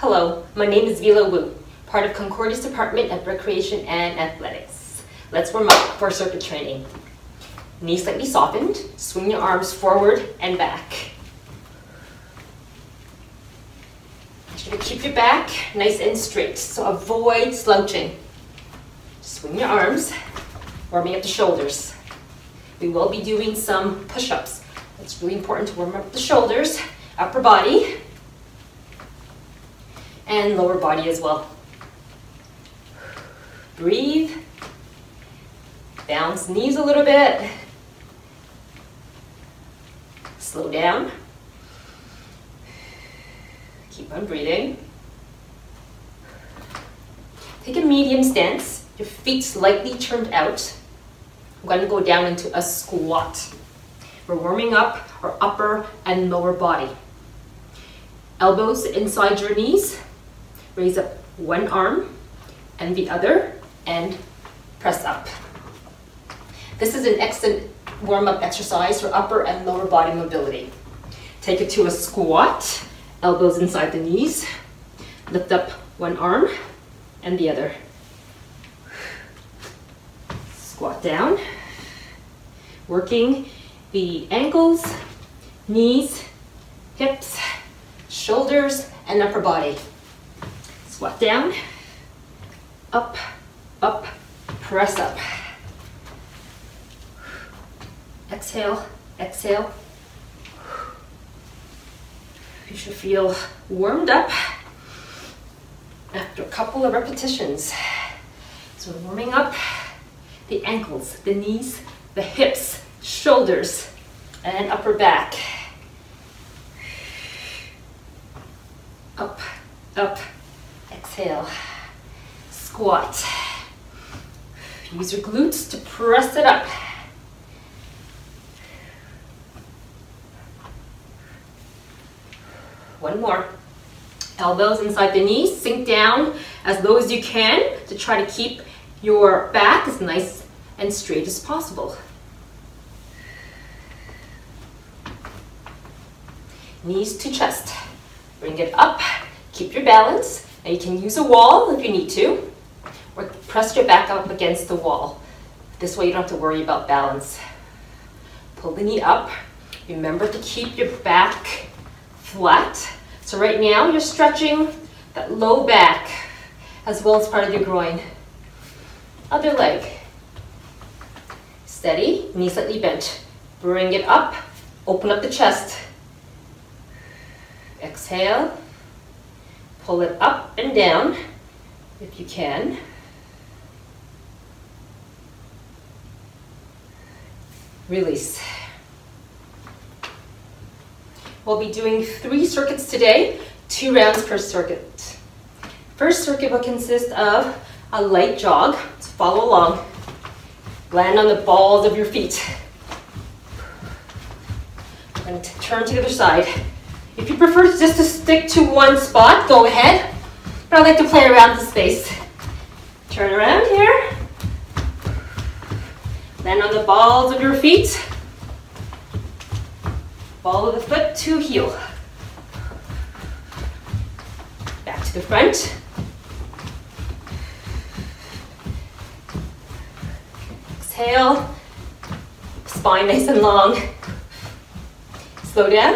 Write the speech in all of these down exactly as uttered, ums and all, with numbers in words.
Hello, my name is Vila Woo, part of Concordia's Department of Recreation and Athletics. Let's warm up for circuit training. Knees slightly softened, swing your arms forward and back. Make sure to keep your back nice and straight, so avoid slouching. Swing your arms, warming up the shoulders. We will be doing some push-ups. It's really important to warm up the shoulders, upper body, and lower body as well. Breathe. Bounce knees a little bit. Slow down. Keep on breathing. Take a medium stance. Your feet slightly turned out. I'm going to go down into a squat. We're warming up our upper and lower body. Elbows inside your knees. Raise up one arm and the other and press up. This is an excellent warm-up exercise for upper and lower body mobility. Take it to a squat, elbows inside the knees. Lift up one arm and the other. Squat down. Working the ankles, knees, hips, shoulders, and upper body. Squat down, up, up, press up. Exhale, exhale. You should feel warmed up after a couple of repetitions. So we're warming up the ankles, the knees, the hips, shoulders, and upper back. Up, up. Exhale, squat. Use your glutes to press it up. One more. Elbows inside the knees, sink down as low as you can to try to keep your back as nice and straight as possible. Knees to chest. Bring it up, keep your balance. Now you can use a wall if you need to, or press your back up against the wall. This way you don't have to worry about balance. Pull the knee up. Remember to keep your back flat. So right now you're stretching that low back as well as part of your groin. Other leg. Steady, knee slightly bent. Bring it up, open up the chest. Exhale. Pull it up and down if you can. Release. We'll be doing three circuits today, two rounds per circuit. First circuit will consist of a light jog, so follow along. Land on the balls of your feet. And turn to the other side. If you prefer just to stick to one spot, go ahead. But I like to play around the space. Turn around here. Land on the balls of your feet. Ball of the foot to heel. Back to the front. Exhale. Spine nice and long. Slow down.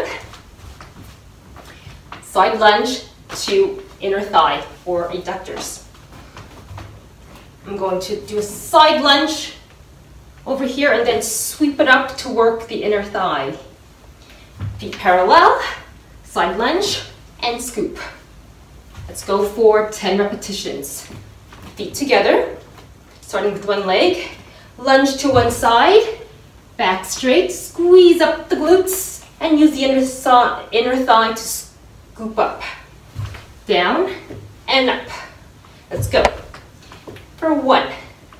Side lunge to inner thigh or adductors. I'm going to do a side lunge over here and then sweep it up to work the inner thigh. Feet parallel, side lunge, and scoop. Let's go for ten repetitions. Feet together, starting with one leg. Lunge to one side, back straight, squeeze up the glutes, and use the inner, so inner thigh to scoop up. Down and up. Let's go. For one,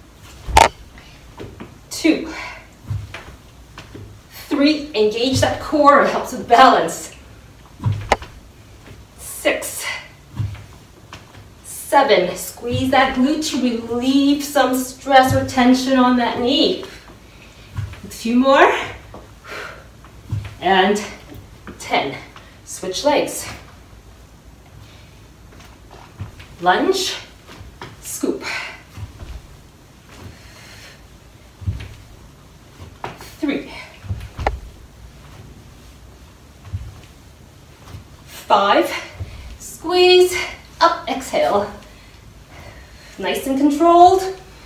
two, three, engage that core, it helps with balance. Six, seven, squeeze that glute to relieve some stress or tension on that knee. A few more, and ten. Switch legs. Lunge, scoop. Three. Five. Squeeze, up, exhale. Nice and controlled.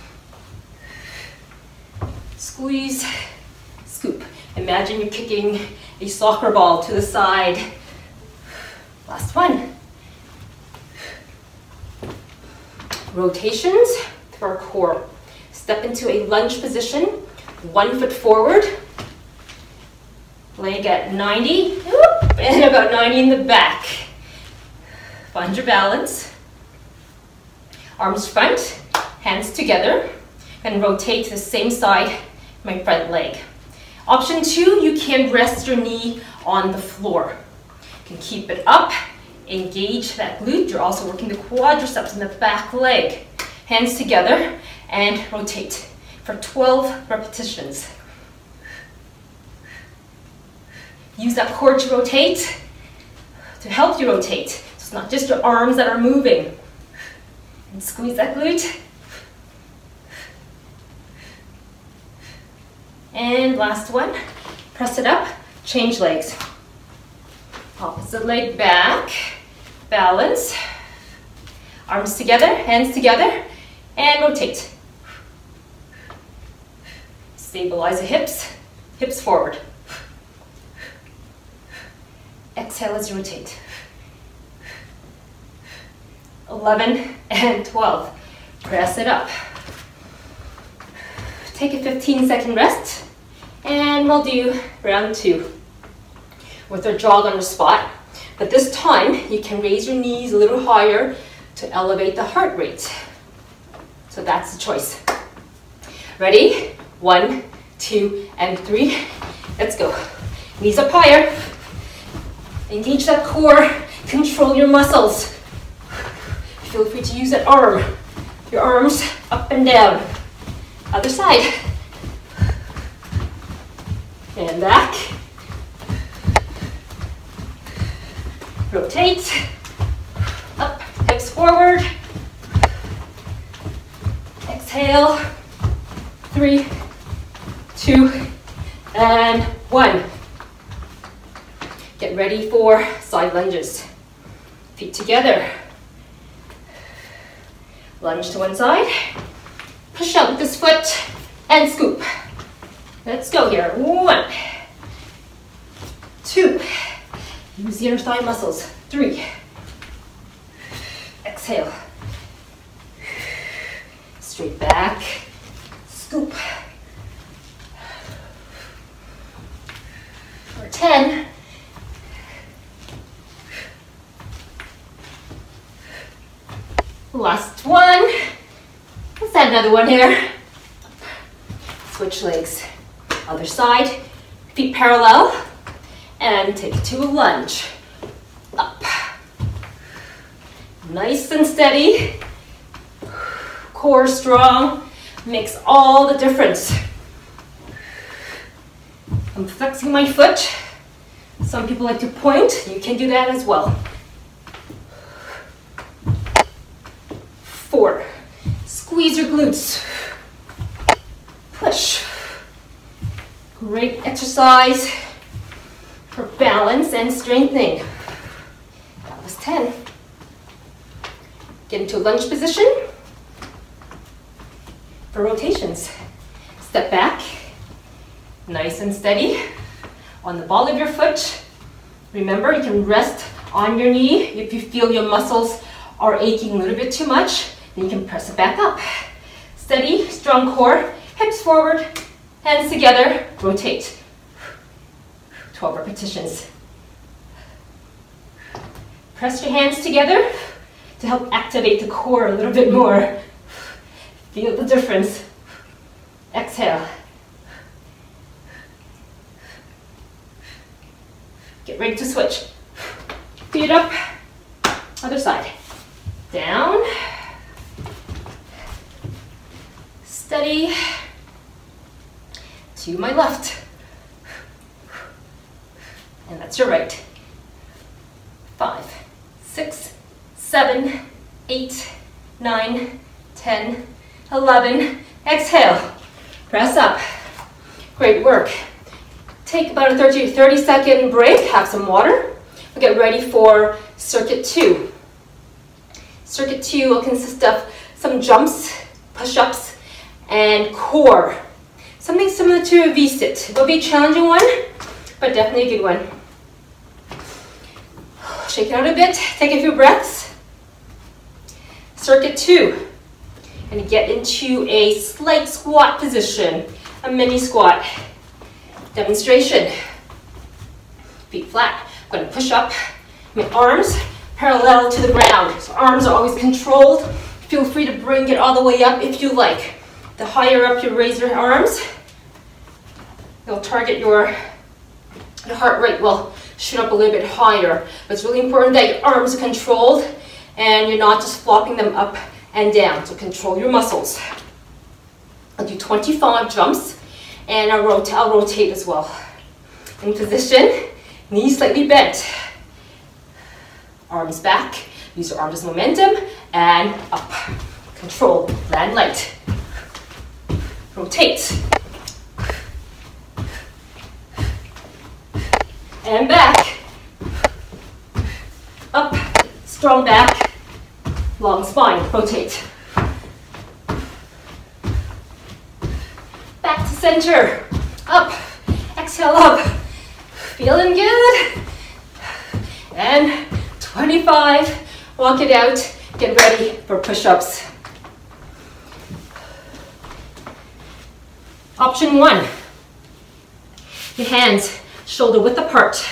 Squeeze, scoop. Imagine you're kicking a soccer ball to the side. Last one. Rotations for our core. Step into a lunge position, one foot forward. Leg at ninety, and about ninety in the back. Find your balance. Arms front, hands together, and rotate to the same side, my front leg. Option two, you can rest your knee on the floor. You can keep it up, engage that glute. You're also working the quadriceps in the back leg. Hands together and rotate for twelve repetitions. Use that core to rotate, to help you rotate. So it's not just your arms that are moving. And squeeze that glute. And last one, press it up, change legs. Opposite leg back, balance. Arms together, hands together, and rotate. Stabilize the hips, hips forward. Exhale as you rotate. eleven and twelve. Press it up. Take a fifteen second rest, and we'll do round two with our jog on the spot. But this time, you can raise your knees a little higher to elevate the heart rate. So that's the choice. Ready? One, two, and three. Let's go. Knees up higher. Engage that core. Control your muscles. Feel free to use that arm. Your arms up and down. Other side. And back. Rotate. Up, hips forward. Exhale. Three, two, and one. Get ready for side lunges. Feet together. Lunge to one side. Push out with this foot and scoop. Let's go here. One, two. Use the inner thigh muscles. Three. Exhale. Straight back. Scoop. For ten. Last one. Let's add another one here. Switch legs. Other side. Feet parallel. And take it to a lunge. Up. Nice and steady. Core strong. Makes all the difference. I'm flexing my foot. Some people like to point. You can do that as well. Four. Squeeze your glutes. Push. Great exercise for balance and strengthening. That was ten. Get into a lunge position for rotations. Step back, nice and steady on the ball of your foot. Remember, you can rest on your knee if you feel your muscles are aching a little bit too much. Then you can press it back up. Steady, strong core, hips forward, hands together, rotate. twelve repetitions. Press your hands together to help activate the core a little bit more. Feel the difference. Exhale. Get ready to switch. Feet up, other side. Down. Steady. To my left. And that's your right. Five, six, seven, eight, nine, ten, eleven. Exhale, press up. Great work. Take about a thirty, thirty second break, have some water. We'll get ready for circuit two. Circuit two will consist of some jumps, push-ups, and core. Something similar to a V-sit. It'll be a challenging one, but definitely a good one. Shake it out a bit, take a few breaths. Circuit two. And get into a slight squat position, a mini squat. Demonstration. Feet flat. I'm going to push up my arms parallel to the ground. So arms are always controlled. Feel free to bring it all the way up if you like. The higher up you raise your arms, they'll target your, your heart rate will shoot up a little bit higher. But it's really important that your arms are controlled and you're not just flopping them up and down. So control your muscles. I'll do twenty-five jumps and I'll, rot I'll rotate as well. In position, knees slightly bent. Arms back, use your arms as momentum, and up. Control, land light. Rotate. And back. Up, strong back, long spine, rotate. Back to center, up, exhale up. Feeling good? And twenty-five, walk it out, get ready for push-ups. Option one, your hands shoulder width apart.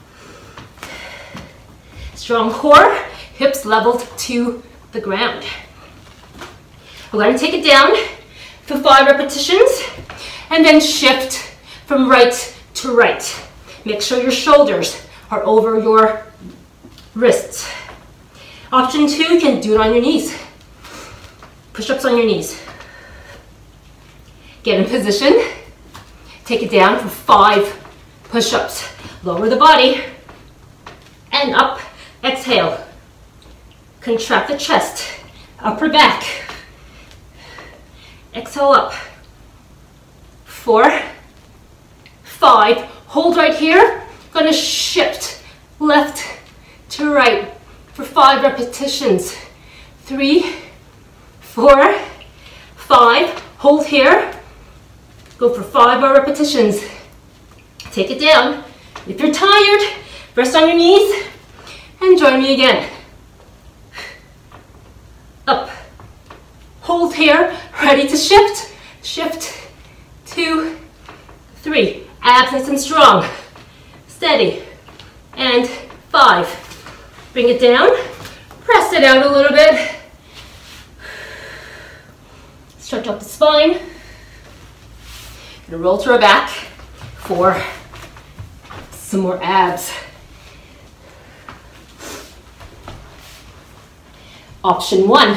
Strong core, hips leveled to the ground. We're going to take it down for five repetitions and then shift from right to right. Make sure your shoulders are over your wrists. Option two, you can do it on your knees. Push-ups on your knees. Get in position. Take it down for five push-ups. Lower the body and up. Exhale. Contract the chest. Upper back. Exhale up. Four, five. Hold right here. Gonna shift left to right for five repetitions. Three, four, five. Hold here. Go for five more repetitions. Take it down. If you're tired, rest on your knees and join me again. Up. Hold here. Ready to shift. Shift. Two, three. Abs nice and strong. Steady. And five. Bring it down. Press it out a little bit. Stretch out the spine. Gonna roll to our back for some more abs. Option one.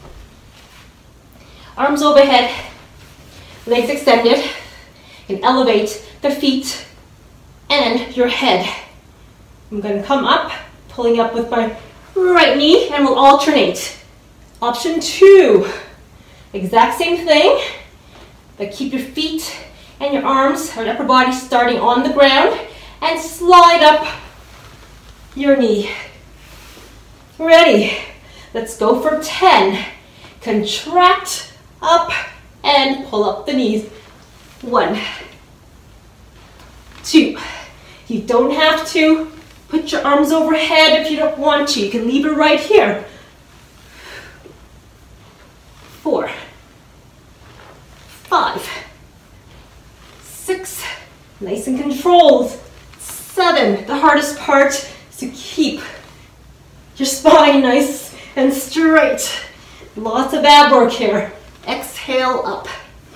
Arms overhead, legs extended. You can elevate the feet and your head. I'm gonna come up, pulling up with my right knee, and we'll alternate. Option two. Exact same thing, but keep your feet and your arms or upper body starting on the ground and slide up your knee. Ready? Let's go for ten. Contract up and pull up the knees. One, two. You don't have to put your arms overhead if you don't want to. You can leave it right here. Four, five, six, nice and controlled. Seven, the hardest part is to keep your spine nice and straight. Lots of ab work here. Exhale up.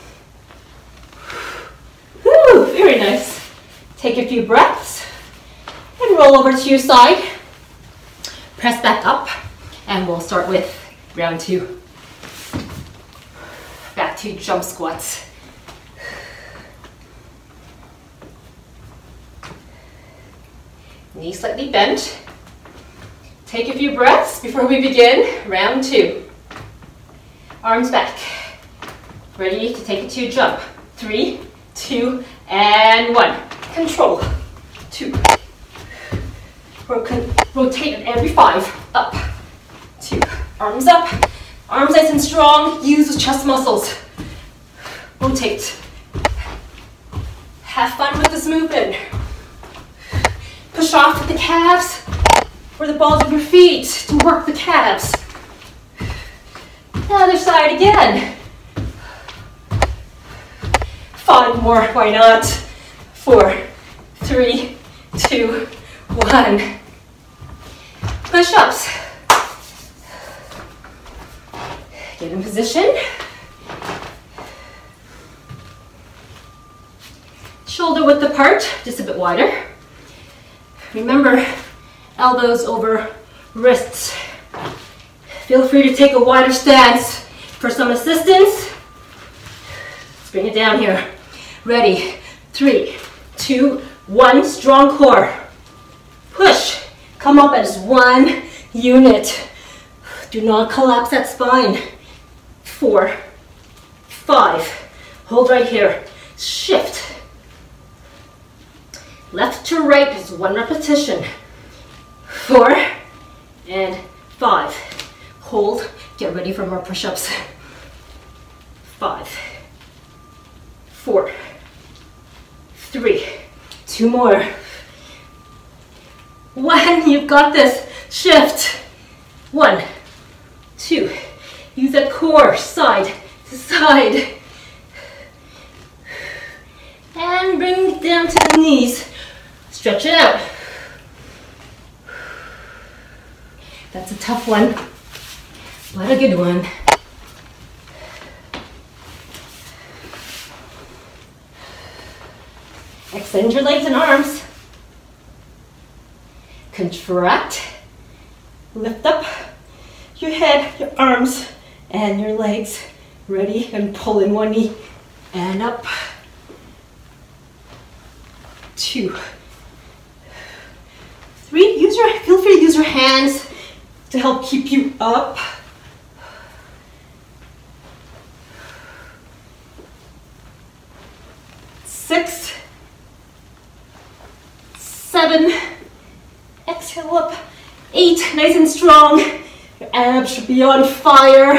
Whew, very nice. Take a few breaths and roll over to your side. Press back up and we'll start with round two. Back to jump squats. Knees slightly bent. Take a few breaths before we begin round two. Arms back. Ready to take it to jump. Three, two, and one. Control. Two. Rotate at every five. Up. Two. Arms up. Arms nice and strong. Use the chest muscles. Rotate. Have fun with this movement. Push off with the calves or the balls of your feet to work the calves. Other side again. Five more, why not? Four, three, two, one. Push-ups. Get in position. Shoulder width apart, just a bit wider. Remember, elbows over wrists. Feel free to take a wider stance for some assistance. Let's bring it down here. Ready, three, two, one, strong core. Push, come up as one unit. Do not collapse that spine. Four, five, hold right here. Shift. Left to right is one repetition. Four and five. Hold, get ready for more push-ups. Five, four, three, two more. One, you've got this. Shift. One, two. Use that core, side to side. And bring it down to the knees. Stretch it out. That's a tough one, but a good one. Extend your legs and arms. Contract. Lift up your head, your arms, and your legs. Ready? And pull in one knee and up. Two. Three. Use your, feel free to use your hands to help keep you up. Six, seven, exhale up, eight, nice and strong. Your abs should be on fire.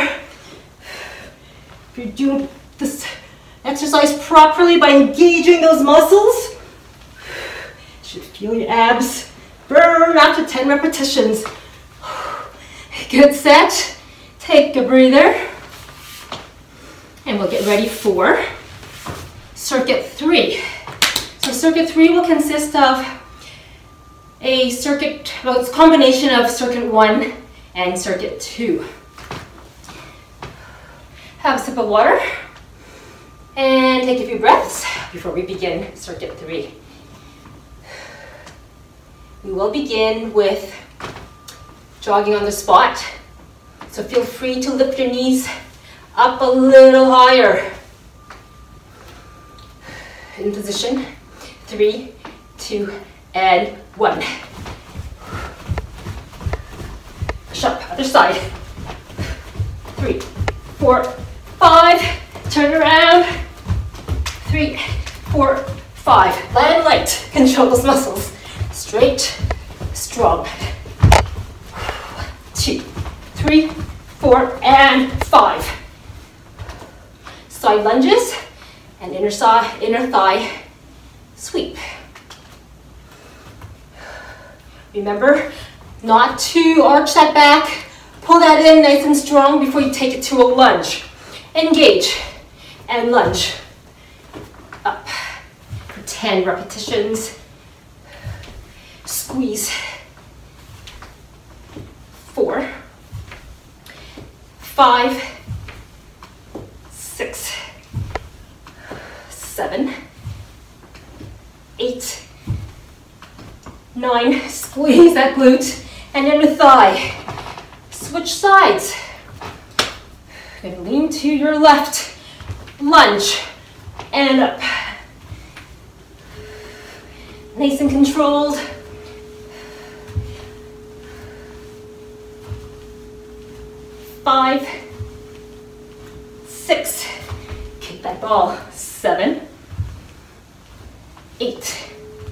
If you're doing this exercise properly by engaging those muscles, you should feel your abs burn after ten repetitions. Good set. Take a breather. And we'll get ready for circuit three. So circuit three will consist of a circuit, well, it's a combination of circuit one and circuit two. Have a sip of water and take a few breaths before we begin circuit three. We will begin with jogging on the spot. So feel free to lift your knees up a little higher. In position, three, two, and one. Push up, other side. Three, four, five. Turn around. Three, four, five. Land light. Control those muscles. Straight, strong. Two, three, four, and five. Side lunges and inner thigh, inner thigh sweep. Remember not to arch that back. Pull that in nice and strong before you take it to a lunge. Engage and lunge. Up for ten repetitions. Squeeze. Four, five, six, seven, eight, nine. Squeeze that glute and inner thigh. Switch sides. And lean to your left. Lunge and up. Nice and controlled. Five, six, kick that ball. Seven, eight,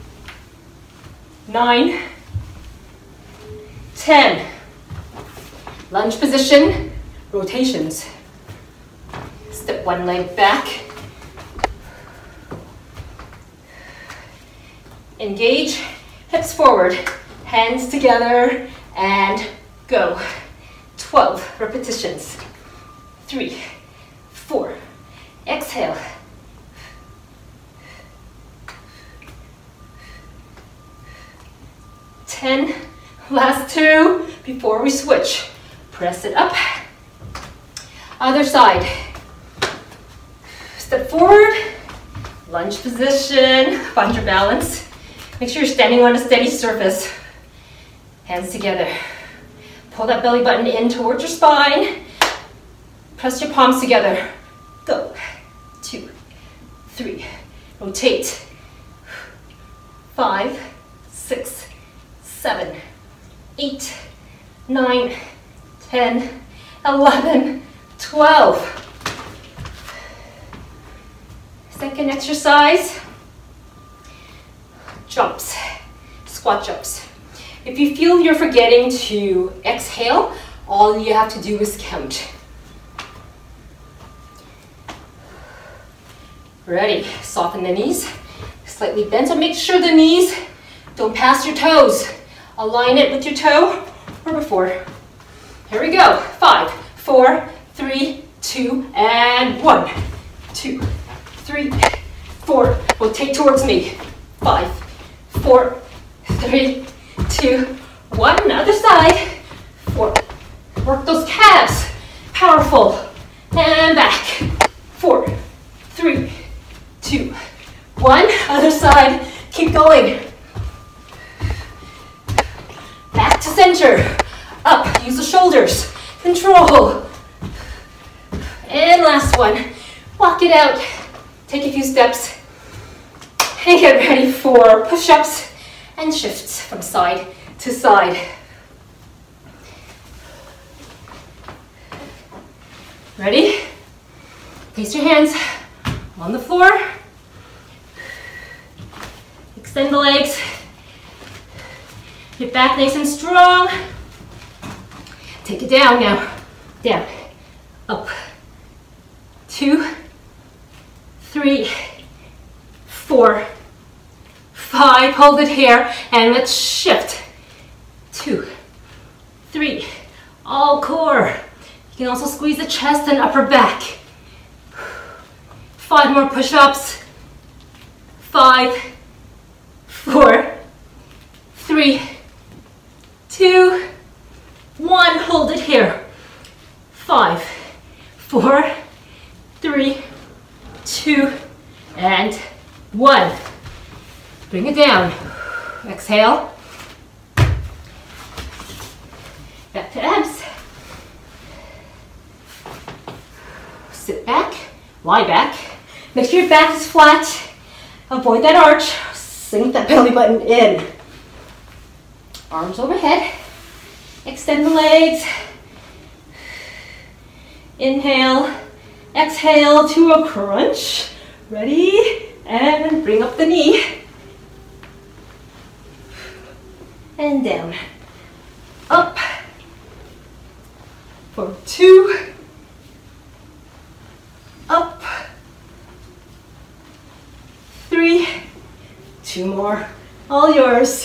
nine, ten. Lunge position, rotations. Step one leg back. Engage, hips forward, hands together, and go. twelve repetitions. Three, four, exhale. ten, last two before we switch. Press it up. Other side. Step forward, lunge position, find your balance. Make sure you're standing on a steady surface. Hands together. Pull that belly button in towards your spine. Press your palms together. Go. Two, three, rotate. Five, six, seven, eight, nine, ten, eleven, twelve. Second exercise, jumps, squat jumps. If you feel you're forgetting to exhale, all you have to do is count. Ready, soften the knees, slightly bend, so make sure the knees don't pass your toes. Align it with your toe or before. Here we go, five, four, three, two, and one. Two, three, four, rotate towards me. Five, four, three, two, one. Other side. Four. Work those calves. Powerful. And back. Four, three, two, one. Other side. Keep going. Back to center. Up. Use the shoulders. Control. And last one. Walk it out. Take a few steps. And get ready for push-ups and shifts from side to side. Ready? Place your hands on the floor. Extend the legs. Get back nice and strong. Take it down now. Down. Up. Two. Three. Four. Five. Hold it here. And let's shift. Two. Three. All core. You can also squeeze the chest and upper back. Five more push-ups. Five. Four. Three. Two. One. Hold it here. Five. Four. Three. Two. And one. Bring it down. Exhale. Back to abs. Sit back. Lie back. Make sure your back is flat. Avoid that arch. Sink that belly button in. Arms overhead. Extend the legs. Inhale. Exhale to a crunch. Ready? And bring up the knee. And down. Up. For two. Up. Three. Two more. All yours.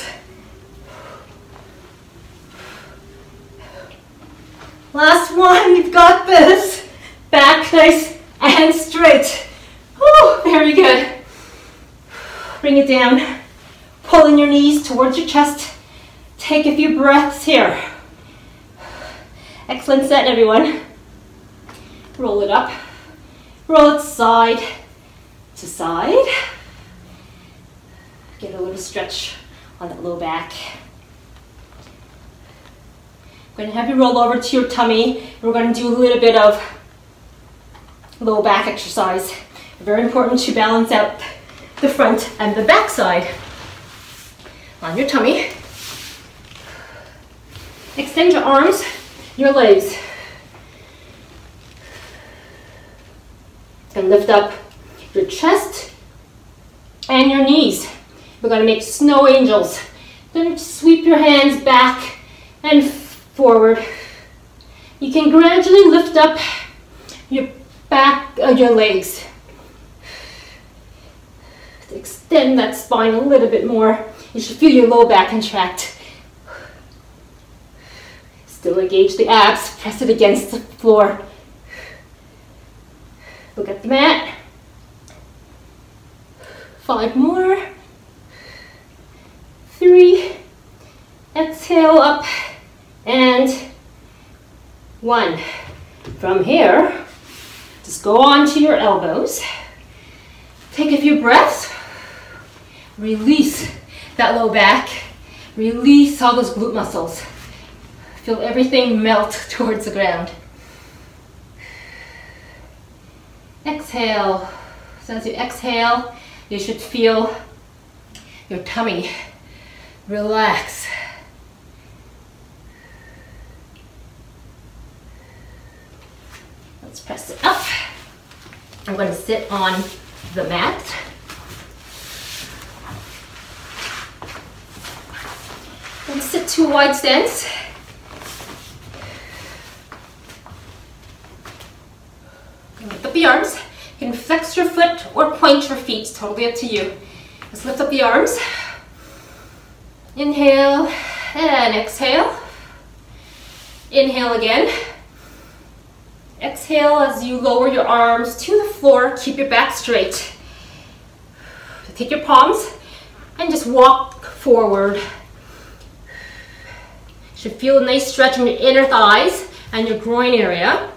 Last one. You've got this. Back nice and straight. Whew, very good. Bring it down. Pull in your knees towards your chest. Take a few breaths here. Excellent set, everyone. Roll it up. Roll it side to side. Get a little stretch on that low back. I'm going to have you roll over to your tummy. We're going to do a little bit of low back exercise. Very important to balance out the front and the back side. On your tummy. Extend your arms, your legs. And lift up your chest and your knees. We're gonna make snow angels. Then sweep your hands back and forward. You can gradually lift up your back, uh, your legs. Extend that spine a little bit more. You should feel your low back contract. Still engage the abs, press it against the floor. Look at the mat. Five more. Three. Exhale up. And one. From here, just go onto your elbows. Take a few breaths. Release that low back. Release all those glute muscles. Feel everything melt towards the ground. Exhale. So as you exhale, you should feel your tummy relax. Let's press it up. I'm going to sit on the mat. And sit to a wide stance. Lift up the arms. You can flex your foot or point your feet, it's totally up to you. Let's lift up the arms. Inhale and exhale. Inhale again. Exhale as you lower your arms to the floor. Keep your back straight. Take your palms and just walk forward. You should feel a nice stretch in your inner thighs and your groin area.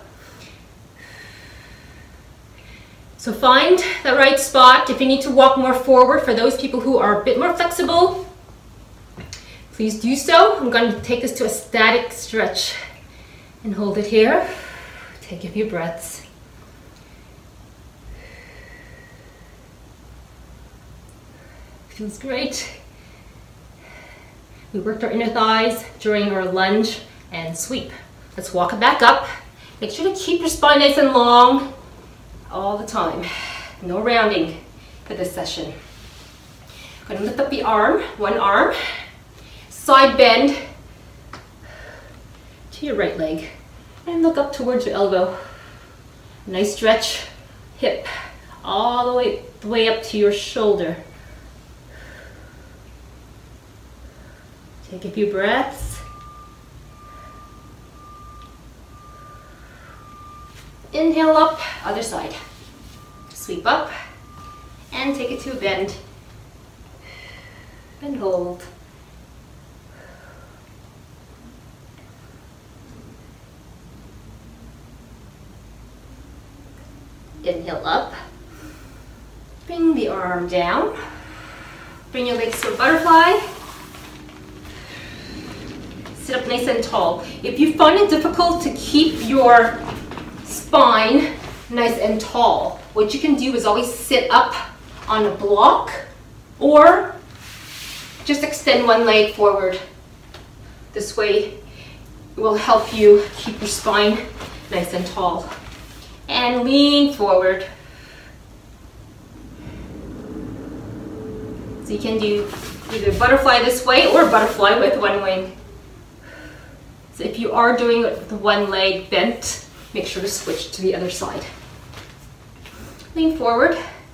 So find the right spot. If you need to walk more forward, for those people who are a bit more flexible, please do so. I'm going to take this to a static stretch and hold it here. Take a few breaths. Feels great. We worked our inner thighs during our lunge and sweep. Let's walk it back up. Make sure to keep your spine nice and long all the time. No rounding for this session. I'm going to lift up the arm, one arm, side bend to your right leg, and look up towards your elbow. Nice stretch, hip, all the way, the way up to your shoulder. Take a few breaths. Inhale up, other side. Sweep up and take it to a bend. And hold. Inhale up. Bring the arm down. Bring your legs to a butterfly. Sit up nice and tall. If you find it difficult to keep your spine nice and tall, what you can do is always sit up on a block or just extend one leg forward. This way it will help you keep your spine nice and tall. And lean forward. So you can do either butterfly this way or butterfly with one wing. So if you are doing the one leg bent, make sure to switch to the other side. Lean forward.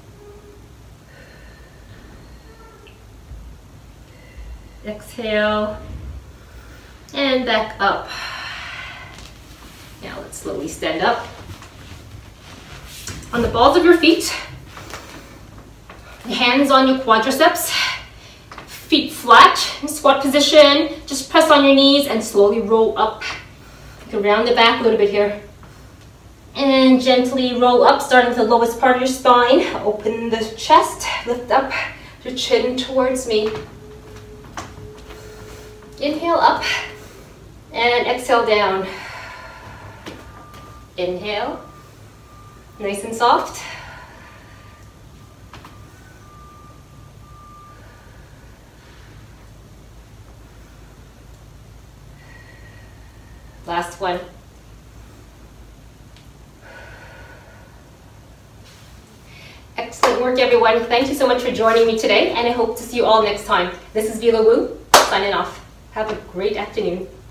Exhale. And back up. Now let's slowly stand up. On the balls of your feet, hands on your quadriceps, feet flat in squat position. Just press on your knees and slowly roll up. You can round the back a little bit here. And gently roll up, starting with the lowest part of your spine. Open the chest, lift up your chin towards me. Inhale up and exhale down. Inhale, nice and soft. Last one. Excellent work, everyone. Thank you so much for joining me today, and I hope to see you all next time. This is Vila Woo, signing off. Have a great afternoon.